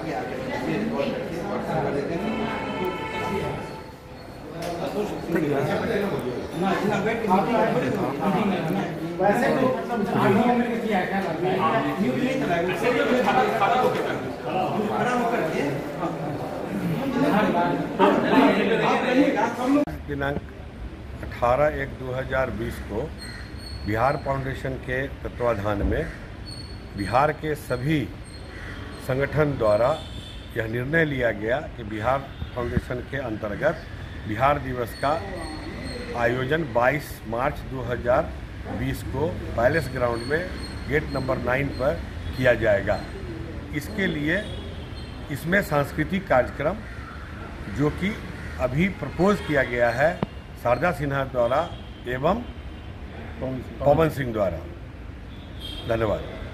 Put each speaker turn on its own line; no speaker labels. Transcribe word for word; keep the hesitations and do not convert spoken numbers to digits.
वैसे तो मतलब आर्मी में किया क्या लगता है न्यूज नहीं चलाएगा इससे जो खाली खाली होके खड़ा होकर के
दिनांक अठारह एक दो हज़ार बीस को बिहार फाउंडेशन के तत्वाधान में बिहार के सभी संगठन द्वारा यह निर्णय लिया गया कि बिहार फाउंडेशन के अंतर्गत बिहार दिवस का आयोजन बाईस मार्च दो हज़ार बीस को पैलेस ग्राउंड में गेट नंबर नाइन पर किया जाएगा। इसके लिए इसमें सांस्कृतिक कार्यक्रम जो कि अभी प्रपोज किया गया है शारदा सिन्हा द्वारा एवं पवन सिंह द्वारा। धन्यवाद।